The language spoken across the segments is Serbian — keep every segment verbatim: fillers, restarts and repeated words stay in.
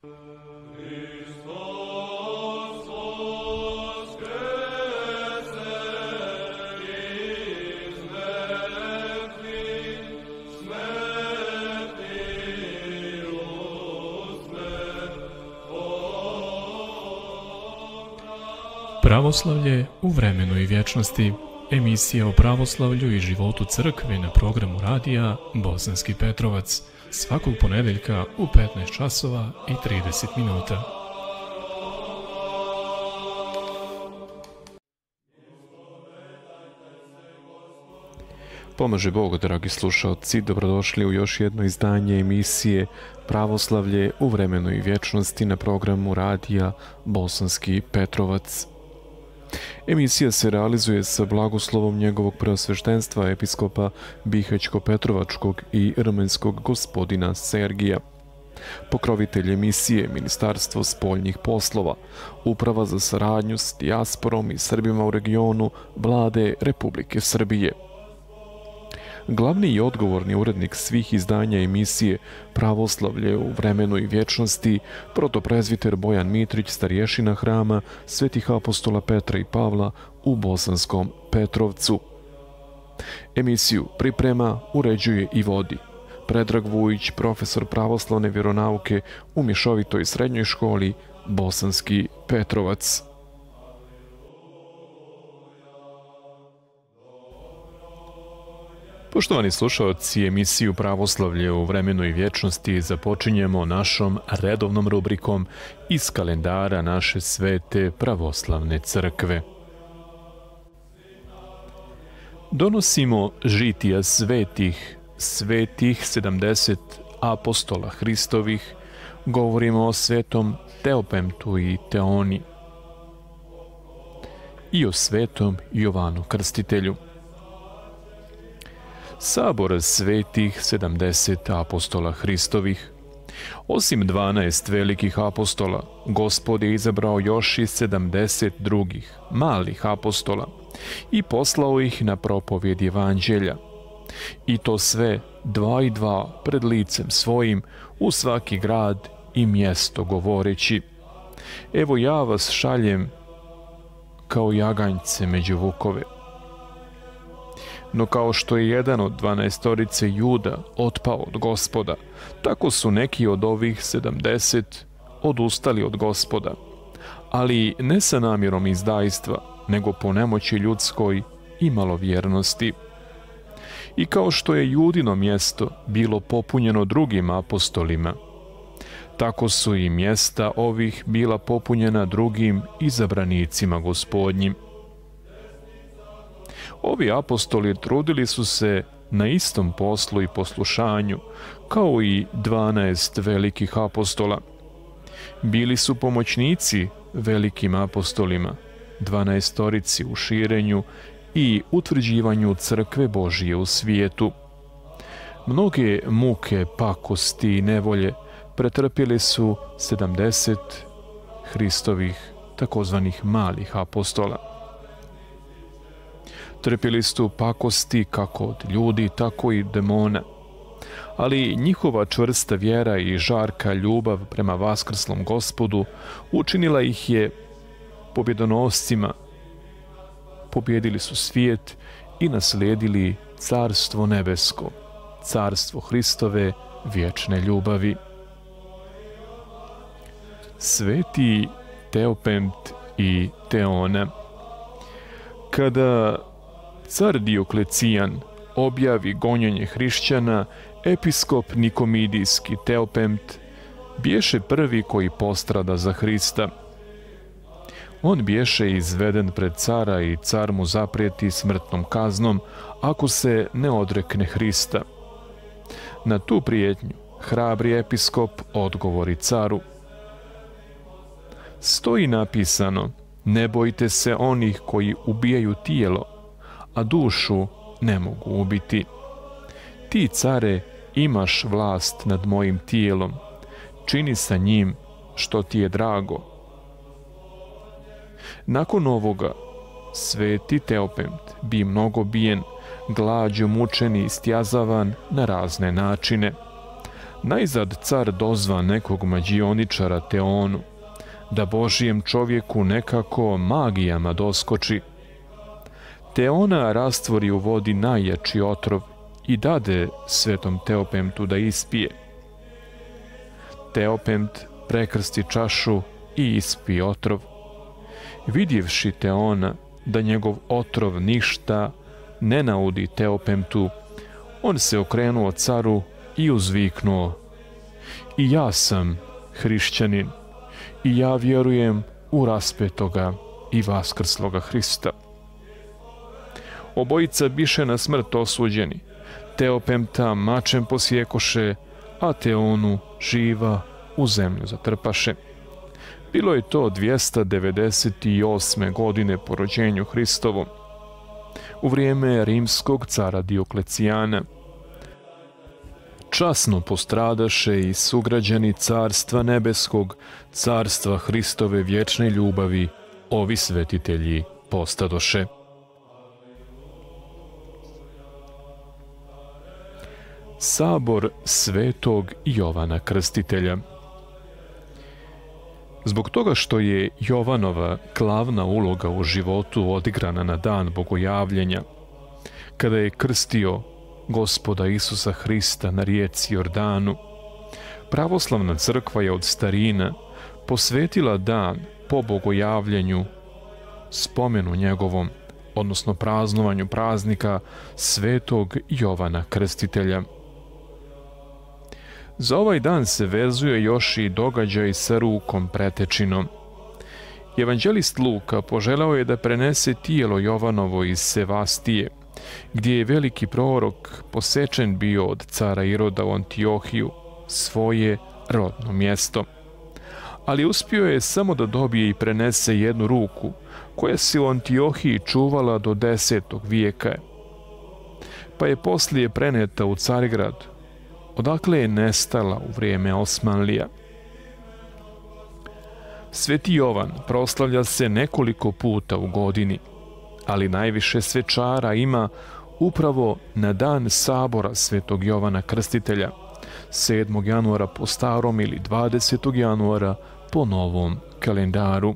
Pravoslavlje u vremenu i vječnosti, emisija o pravoslavlju i životu crkve na programu radija Bosanski Petrovac, svakog ponedeljka u petnaest časova i trideset minuta. Pomaže Bog, dragi slušalci, dobrodošli u još jedno izdanje emisije Pravoslavlje u vremenu i vječnosti na programu radija Bosanski Petrovac. Emisija se realizuje sa blagoslovom njegovog preosveštenstva episkopa Bihać-Petrovačkog i Rmenskog gospodina Sergija. Pokrovitelj emisije Ministarstvo spoljnih poslova, Uprava za saradnju s dijasporom i Srbima u regionu Vlade Republike Srbije. Glavni i odgovorni urednik svih izdanja emisije Pravoslavlje u vremenu i vječnosti, protoprezviter Bojan Mitrić, starješina hrama Svetih apostola Petra i Pavla u Bosanskom Petrovcu. Emisiju priprema, uređuje i vodi Predrag Vujić, profesor pravoslavne vjeronauke u Mješovitoj srednjoj školi Bosanski Petrovac. Poštovani slušalci, emisiju Pravoslavlje u vremenu i vječnosti započinjemo našom redovnom rubrikom iz kalendara naše svete pravoslavne crkve. Donosimo žitija svetih, svetih sedamdeset apostola Hristovih, govorimo o svetom Teopemtu i Teoni i o svetom Jovanu Krstitelju. Sabor svetih sedamdeset apostola Hristovih. Osim dvanaest velikih apostola, Gospod je izabrao još i sedamdeset drugih, malih apostola i poslao ih na propovjed evanđelja. I to sve dva i dva pred licem svojim u svaki grad i mjesto govoreći: evo ja vas šaljem kao jaganjce među vukove. No kao što je jedan od dvanaestorice Juda otpao od Gospoda, tako su neki od ovih sedamdeset odustali od Gospoda, ali ne sa namjerom izdajstva, nego po nemoći ljudskoj i malovjernosti. I kao što je Judino mjesto bilo popunjeno drugim apostolima, tako su i mjesta ovih bila popunjena drugim izabranicima Gospodnjim. Ovi apostoli trudili su se na istom poslu i poslušanju, kao i dvanaest velikih apostola. Bili su pomoćnici velikim apostolima, dvanaestorici u širenju i utvrđivanju crkve Božije u svijetu. Mnoge muke, pakosti i nevolje pretrpjeli su sedamdeset Hristovih takozvanih malih apostola. Trpjeli su pakosti kako od ljudi, tako i demona, ali njihova čvrsta vjera i žarka ljubav prema vaskrslom Gospodu učinila ih je pobjedonoscima. Pobjedili su svijet i naslijedili carstvo nebesko, carstvo Hristove vječne ljubavi. Sveti Teopempt i Teona. Kada car Dioklecijan objavi gonjenje hrišćana, episkop Nikomidijski Teopempt biješe prvi koji postrada za Hrista. On biješe izveden pred cara i car mu zaprijeti smrtnom kaznom ako se ne odrekne Hrista. Na tu prijetnju hrabri episkop odgovori caru: stoji napisano, ne bojte se onih koji ubijaju tijelo, a dušu ne mogu ubiti. Ti, care, imaš vlast nad mojim tijelom, čini sa njim što ti je drago. Nakon ovoga, sveti Teopempt bi mnogo bijen, glađu mučen i istjazavan na razne načine. Najzad car dozva nekog mađioničara Teonu, da Božijem čovjeku nekako magijama doskoči. Teona rastvori u vodi najjači otrov i dade svetom Teopemtu da ispije. Teopemt prekrsti čašu i ispije otrov. Vidjevši Teona da njegov otrov ništa ne naudi Teopemtu, on se okrenuo caru i uzviknuo: I ja sam hrišćanin, i ja vjerujem u raspetoga i vaskrsloga Hrista. Obojica biše na smrt osuđeni, Teopemta mačem posjekoše, a Teonu živa u zemlju zatrpaše. Bilo je to dvjesto devedeset osme godine po rođenju Hristovom, u vrijeme rimskog cara Dioklecijana. Časno postradaše i sugrađani carstva nebeskog, carstva Hristove vječne ljubavi, ovi svetitelji postadoše. Sabor svetog Jovana Krstitelja. Zbog toga što je Jovanova glavna uloga u životu odigrana na dan Bogojavljenja, kada je krstio Gospoda Isusa Hrista na rijeci Jordanu, pravoslavna crkva je od starina posvetila dan po Bogojavljenju spomenu njegovom, odnosno praznovanju praznika svetog Jovana Krstitelja. Za ovaj dan se vezuje još i događaj sa rukom pretečinom. Evanđelist Luka poželao je da prenese tijelo Jovanovo iz Sevastije, gdje je veliki prorok posečen bio od cara Iroda u Antiohiju, svoje rodno mjesto. Ali uspio je samo da dobije i prenese jednu ruku, koja se u Antiohiji čuvala do desetog vijeka, pa je poslije preneta u Carigrad, odakle je nestala u vrijeme Osmanlija. Sveti Jovan proslavlja se nekoliko puta u godini, ali najviše svečara ima upravo na dan sabora svetog Jovana Krstitelja, sedmog januara po starom ili dvadesetog januara po novom kalendaru.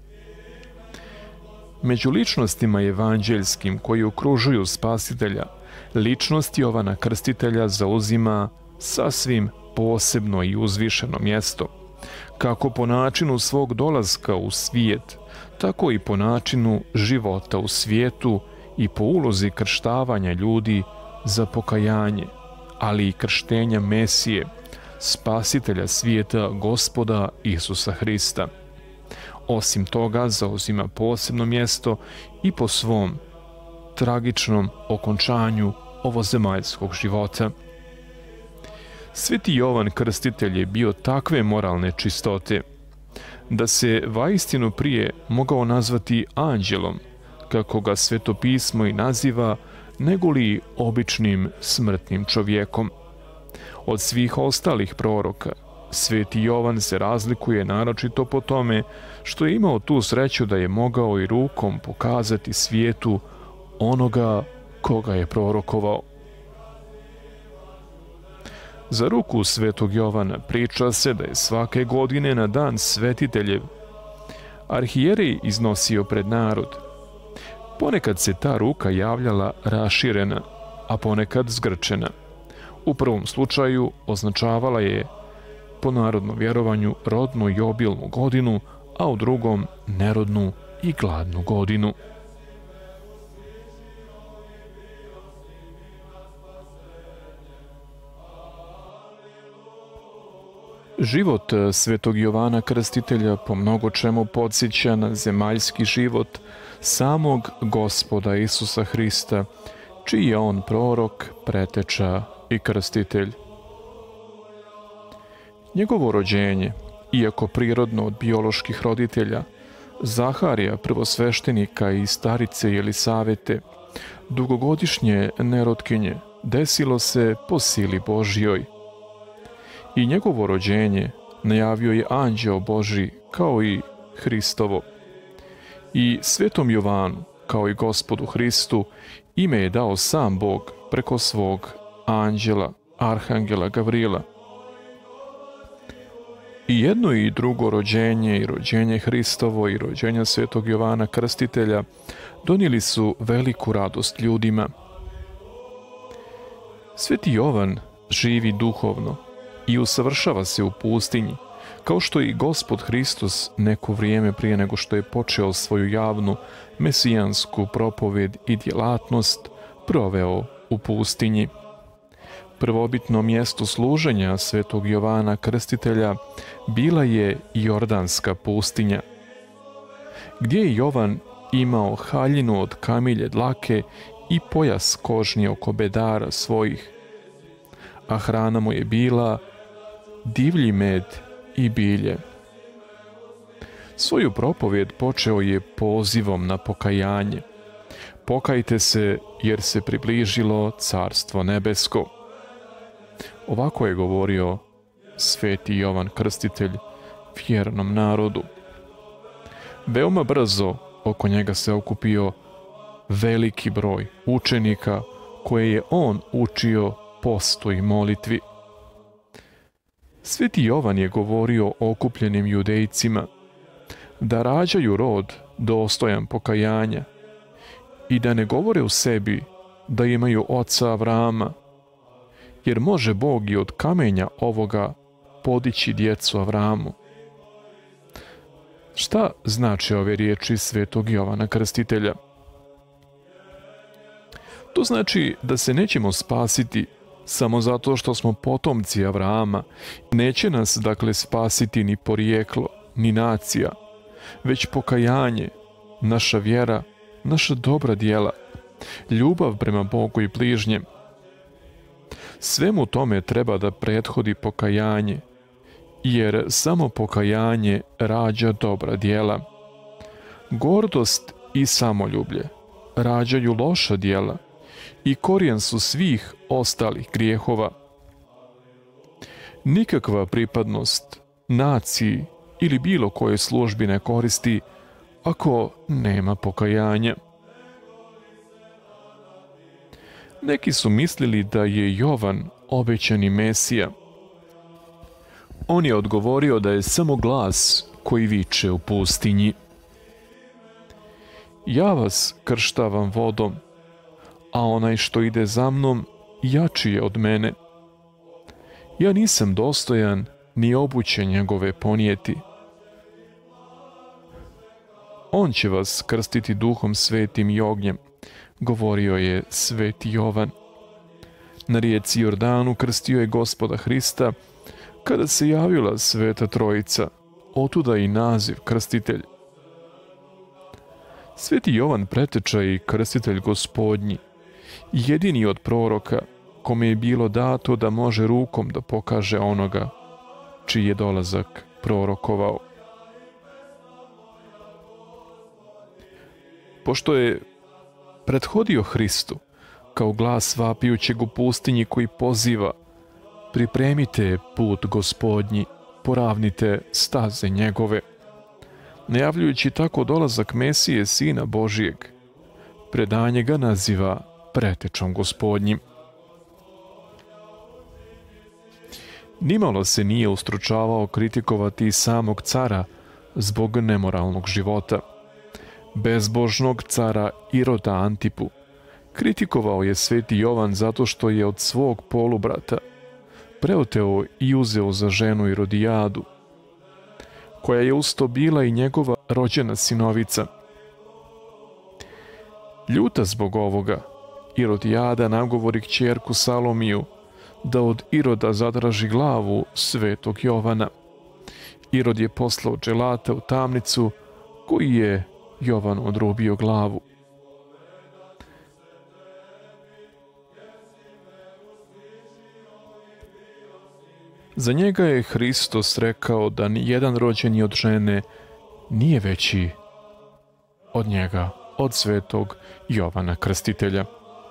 Među ličnostima evanđeljskim koji okružuju Spasitelja, ličnost Jovana Krstitelja zauzima sasvim posebno i uzvišeno mjesto, kako po načinu svog dolaska u svijet, tako i po načinu života u svijetu i po ulozi krštavanja ljudi za pokajanje, ali i krštenja Mesije, Spasitelja svijeta, Gospoda Isusa Hrista. Osim toga, zauzima posebno mjesto i po svom tragičnom okončanju ovozemaljskog života. Sveti Jovan Krstitelj je bio takve moralne čistote da se vaistinu prije mogao nazvati anđelom, kako ga Sveto pismo i naziva, negoli običnim smrtnim čovjekom. Od svih ostalih proroka, Sveti Jovan se razlikuje naročito po tome što je imao tu sreću da je mogao i rukom pokazati svijetu onoga koga je prorokovao. Za ruku svetog Jovana priča se da je svake godine na dan svetiteljev arhijerej iznosio pred narod. Ponekad se ta ruka javljala raširena, a ponekad zgrčena. U prvom slučaju označavala je po narodnom vjerovanju rodnu i obilnu godinu, a u drugom nerodnu i gladnu godinu. Život svetog Jovana Krstitelja po mnogo čemu podsjeća na zemaljski život samog Gospoda Isusa Hrista, čiji je on prorok, preteča i krstitelj. Njegovo rođenje, iako prirodno od bioloških roditelja, Zaharija, prvosveštenika i starice Jelisavete, dugogodišnje nerotkinje, desilo se po sili Božjoj. I njegovo rođenje najavio je anđeo Božji kao i Hristovo. I svetom Jovanu, kao i Gospodu Hristu, ime je dao sam Bog preko svog anđela, arhangela Gavrila. I jedno i drugo rođenje, i rođenje Hristovo i rođenje svetog Jovana Krstitelja donijeli su veliku radost ljudima. Sveti Jovan živi duhovno i usavršava se u pustinji, kao što i Gospod Hristos neko vrijeme prije nego što je počeo svoju javnu mesijansku propoved i djelatnost proveo u pustinji. Prvobitno mjesto služenja svetog Jovana Krstitelja bila je Jordanska pustinja, gdje je Jovan imao haljinu od kamilje dlake i pojas kožni oko bedara svojih, a hrana mu je bila divlji med i bilje. Svoju propovjed počeo je pozivom na pokajanje. Pokajte se, jer se približilo Carstvo nebesko. Ovako je govorio sveti Jovan Krstitelj vjernom narodu. Veoma brzo oko njega se okupio veliki broj učenika koje je on učio postu i molitvi. Sveti Jovan je govorio okupljenim judejcima da rađaju rod dostojan pokajanja i da ne govore u sebi da imaju oca Avrama, jer može Bog i od kamenja ovoga podići djecu Avramu. Šta znači ove riječi svetog Jovana Krstitelja? To znači da se nećemo spasiti samo zato što smo potomci Avrama. Neće nas dakle spasiti ni porijeklo, ni nacija, već pokajanje, naša vjera, naša dobra djela, ljubav prema Bogu i bližnjem. Svemu tome treba da prethodi pokajanje, jer samo pokajanje rađa dobra djela. Gordost i samoljublje rađaju loša djela i korijen su svih ostalih grijehova. Nikakva pripadnost naciji ili bilo koje službi ne koristi ako nema pokajanja. Neki su mislili da je Jovan obećani Mesija. On je odgovorio da je samo glas koji viče u pustinji: ja vas krštavam vodom, a onaj što ide za mnom jači je od mene. Ja nisam dostojan ni obuće njegove ponijeti. On će vas krstiti duhom svetim i ognjem, govorio je sveti Jovan. Na rijeci Jordanu krstio je Gospoda Hrista kada se javila Sveta Trojica, otuda i naziv krstitelj. Sveti Jovan preteča i krstitelj Gospodnji, jedini od proroka kome je bilo dato da može rukom da pokaže onoga čiji je dolazak prorokovao. Pošto je prethodio Hristu kao glas vapijućeg u pustinji koji poziva: pripremite put Gospodnji, poravnite staze njegove, najavljujući tako dolazak Mesije, Sina Božijeg, predanje ga naziva pretečom Gospodnjim. Nimalo se nije ustručavao kritikovati samog cara zbog nemoralnog života. Bezbožnog cara Iroda Antipu kritikovao je sveti Jovan zato što je od svog polubrata preoteo i uzeo za ženu Irodijadu, koja je usto bila i njegova rođena sinovica. Ljuta zbog ovoga, Irodijada nagovori kćerku Salomiju da od Iroda zatraži glavu svetog Jovana. Irod je poslao dželata u tamnicu, koji je Jovan odrubio glavu. Za njega je Hristos rekao da ni jedan rođeni od žene nije veći od njega, od svetog Jovana Krstitelja.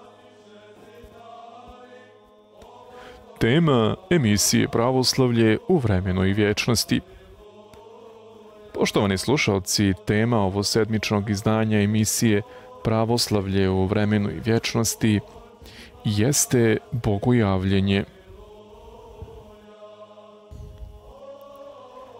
Tema emisije Pravoslavlje u vremenu i vječnosti. Poštovani slušalci, tema ovosedmičnog izdanja emisije Pravoslavlje u vremenu i vječnosti jeste Bogojavljenje.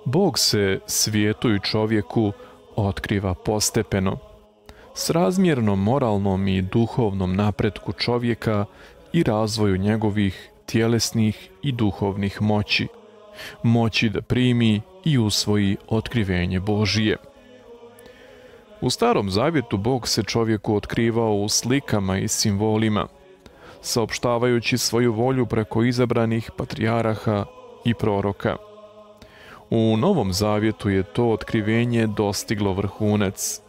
Bog se svijetu i čovjeku otkriva postepeno, srazmjerno moralnom i duhovnom napretku čovjeka i razvoju njegovih tjelesnih i duhovnih moći, moći da primi i usvoji otkrivenje Božije. U Starom Zavjetu Bog se čovjeku otkrivao u slikama i simbolima, saopštavajući svoju volju preko izabranih patrijaraha i proroka. U Novom Zavjetu je to otkrivenje dostiglo vrhunac.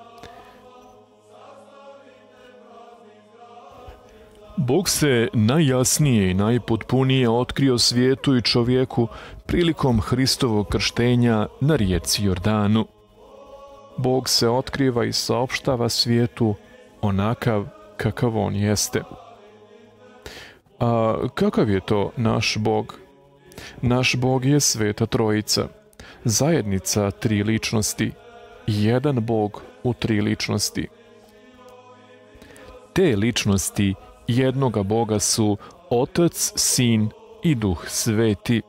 Bog se najjasnije i najpotpunije otkrio svijetu i čovjeku prilikom Hristovog krštenja na rijeci Jordanu. Bog se otkriva i saopštava svijetu onakav kakav on jeste. A kakav je to naš Bog? Naš Bog je Sveta Trojica, zajednica tri ličnosti, jedan Bog u tri ličnosti. Te ličnosti jednoga Boga su Otac, Sin i Duh Sveti.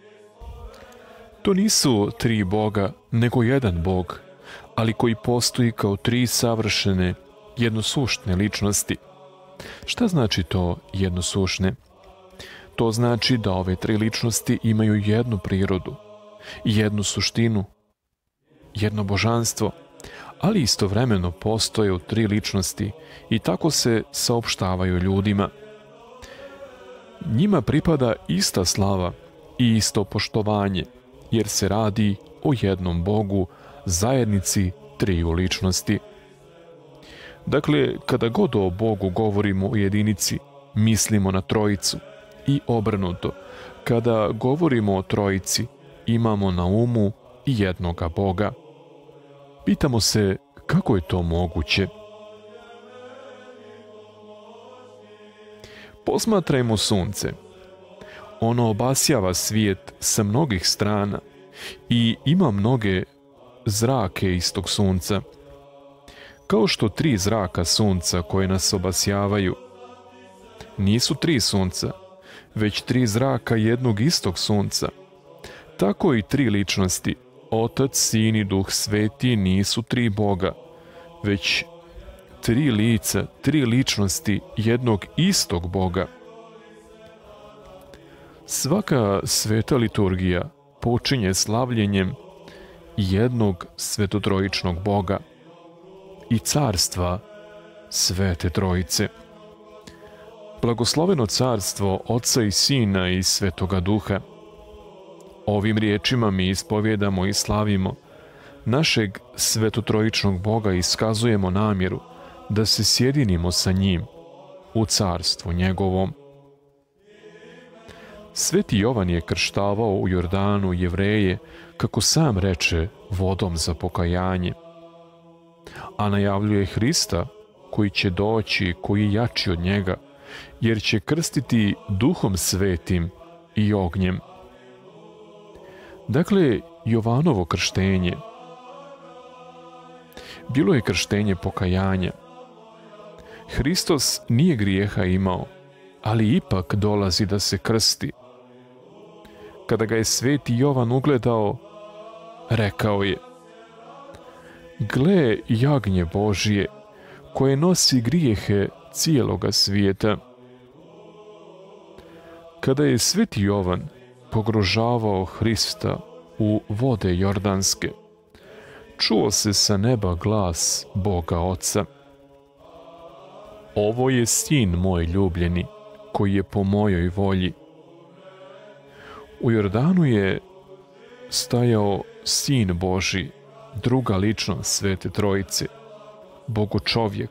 To nisu tri Boga, nego jedan Bog, ali koji postoji kao tri savršene, jednosuštne ličnosti. Šta znači to jednosušne? To znači da ove tri ličnosti imaju jednu prirodu, jednu suštinu, jedno božanstvo, ali istovremeno postoje u tri ličnosti i tako se saopštavaju ljudima. Njima pripada ista slava i isto poštovanje, jer se radi o jednom Bogu, zajednici triju ličnosti. Dakle, kada god o Bogu govorimo u jedinici, mislimo na Trojicu i obrnuto. Kada govorimo o Trojici, imamo na umu i jednoga Boga. Pitamo se kako je to moguće. Posmatrajmo sunce. Ono obasjava svijet sa mnogih strana i ima mnoge zrake istog sunca. Kao što tri zraka sunca koje nas obasjavaju nisu tri sunca, već tri zraka jednog istog sunca, tako i tri ličnosti, Otac, Sin i Duh Sveti, nisu tri Boga, već tri lica, tri ličnosti jednog istog Boga. Svaka sveta liturgija počinje slavljenjem jednog svetotrojičnog Boga i carstva Svete Trojice. Blagosloveno carstvo Oca i Sina i Svetoga Duha. Ovim riječima mi ispovjedamo i slavimo našeg svetotrojičnog Boga i iskazujemo namjeru da se sjedinimo sa njim u carstvu njegovom. Sveti Jovan je krštavao u Jordanu Jevreje, kako sam reče, vodom za pokajanje, a najavljuje Hrista koji će doći, koji je jači od njega, jer će krstiti Duhom Svetim i ognjem. Dakle, Jovanovo krštenje bilo je krštenje pokajanja. Hristos nije grijeha imao, ali ipak dolazi da se krsti. Kada ga je sveti Jovan ugledao, rekao je: gle jagnje Božije, koje nosi grijehe cijeloga svijeta. Kada je sveti Jovan pogružavao Hrista u vode jordanske, čuo se sa neba glas Boga Oca: ovo je Sin moj ljubljeni, koji je po mojoj volji. U Jordanu je stajao Sin Božji, druga ličnost Svete Trojice, Bogo čovjek.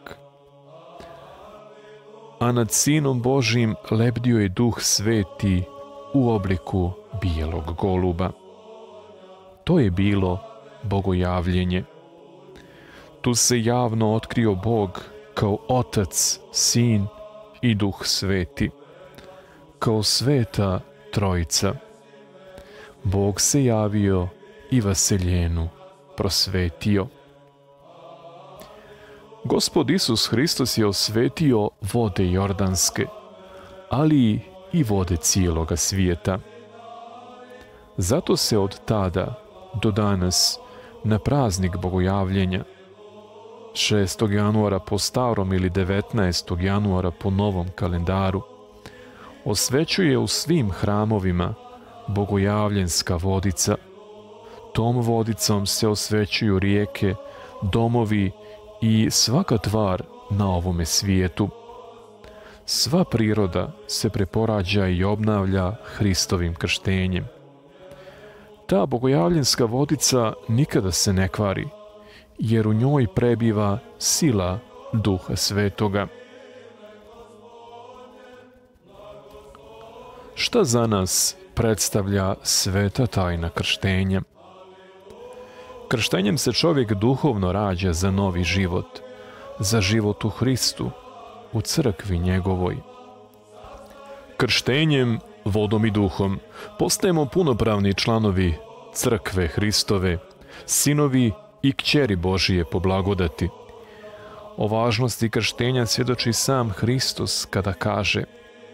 A nad Sinom Božjim lebdio je Duh Sveti u obliku bijelog goluba. To je bilo bogojavljenje. Tu se javno otkrio Bog kao Otac, Sin i Duh Sveti, kao Sveta Trojica. Bog se javio i vaseljenu prosvetio. Gospod Isus Hristos je osvetio vode jordanske, ali i vode cijeloga svijeta. Zato se od tada do danas, na praznik Bogojavljenja, šestog januara po starom ili devetnaestog januara po novom kalendaru, osvećuje u svim hramovima bogojavljenska vodica. Tom vodicom se osvećuju rijeke, domovi i svaka tvar na ovome svijetu. Sva priroda se preporađa i obnavlja Hristovim krštenjem. Ta bogojavljenska vodica nikada se ne kvari, jer u njoj prebiva sila Duha Svetoga. Šta za nas predstavlja sveta tajna krštenja? Krštenjem se čovjek duhovno rađa za novi život, za život u Hristu, u crkvi njegovoj. Krštenjem, vodom i duhom, postajemo punopravni članovi crkve Hristove, sinovi i kćeri Božije po blagodati. O važnosti krštenja svjedoči sam Hristos kada kaže: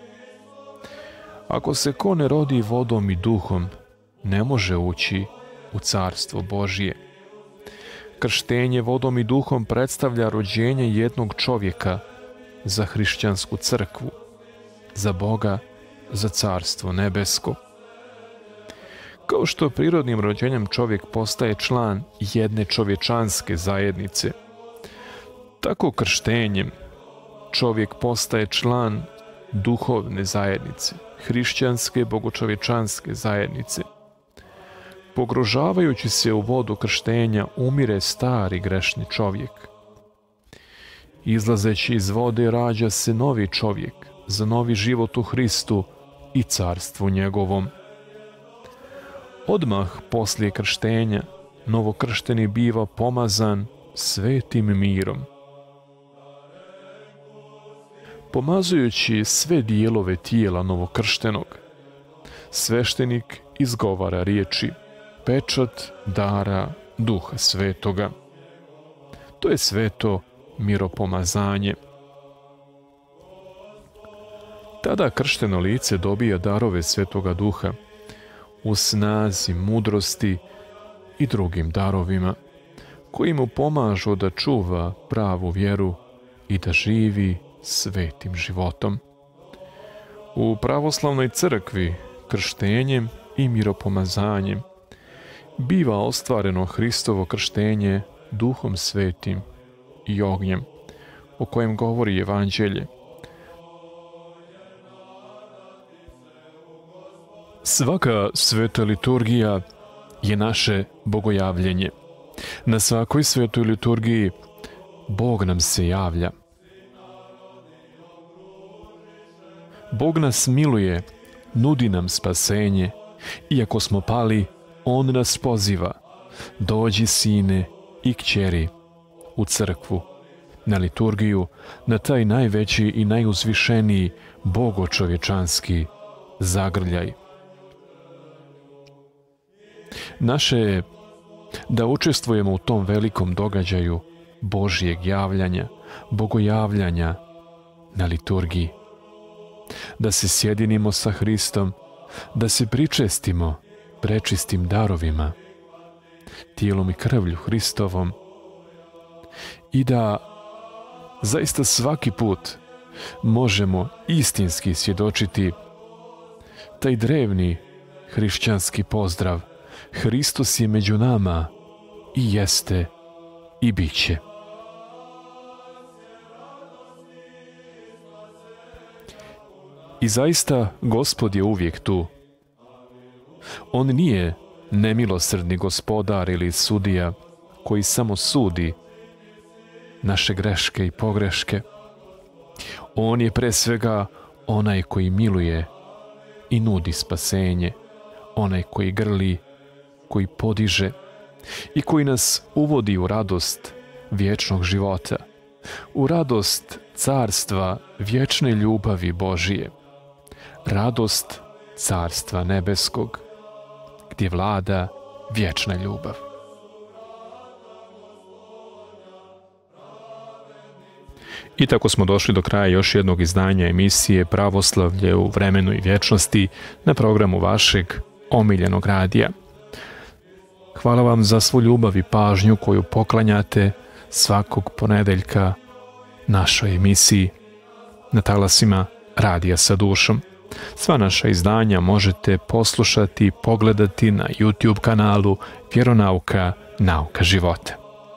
ako se ko ne rodi vodom i duhom, ne može ući u carstvo Božije. Krštenje vodom i duhom predstavlja rođenje jednog čovjeka za hrišćansku crkvu, za Boga, za carstvo nebesko. Kao što prirodnim rođenjem čovjek postaje član jedne čovječanske zajednice, tako krštenjem čovjek postaje član duhovne zajednice, hrišćanske bogočovječanske zajednice. Pogružavajući se u vodu krštenja umire stari grešni čovjek. Izlazeći iz vode rađa se novi čovjek za novi život u Hristu i carstvu njegovom. Odmah poslije krštenja novokršteni biva pomazan svetim mirom. Pomazujući sve dijelove tijela novokrštenog, sveštenik izgovara riječi: pečat dara Duha Svetoga. To je sveto miropomazanje. Tada kršteno lice dobija darove Svetoga Duha u snazi, mudrosti i drugim darovima koji mu pomažu da čuva pravu vjeru i da živi svetim životom. U pravoslavnoj crkvi krštenjem i miropomazanjem biva ostvareno Hristovo krštenje Duhom Svetim i ognjem, o kojem govori Evanđelje. Svaka sveta liturgija je naše bogojavljenje. Na svakoj svetoj liturgiji Bog nam se javlja. Bog nas miluje, nudi nam spasenje. Iako smo pali, On nas poziva: dođi, sine i kćeri, u crkvu, na liturgiju, na taj najveći i najuzvišeniji bogočovječanski zagrljaj. Naše je da učestvujemo u tom velikom događaju Božjeg javljanja, bogojavljanja na liturgiji. Da se sjedinimo sa Hristom, da se pričestimo prečistim darovima, tijelom i krvlju Hristovom, i da zaista svaki put možemo istinski svjedočiti taj drevni hrišćanski pozdrav: Hristos je među nama i jeste i bit će. I zaista Gospod je uvijek tu. On nije nemilosrdni gospodar ili sudija koji samo sudi naše greške i pogreške. On je pre svega onaj koji miluje i nudi spasenje, onaj koji grli, koji podiže i koji nas uvodi u radost vječnog života, u radost carstva vječne ljubavi Božije, radost carstva nebeskog, gdje vlada vječna ljubav. I tako smo došli do kraja još jednog izdanja emisije Pravoslavlje u vremenu i vječnosti na programu vašeg omiljenog radija. Hvala vam za svu ljubav i pažnju koju poklanjate svakog ponedeljka našoj emisiji na talasima Radija sa dušom. Sva naša izdanja možete poslušati i pogledati na YouTube kanalu Vjeronauka, nauka života.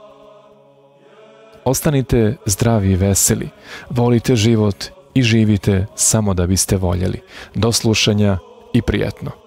Ostanite zdravi i veseli, volite život i živite samo da biste voljeli. Do slušanja i prijatno.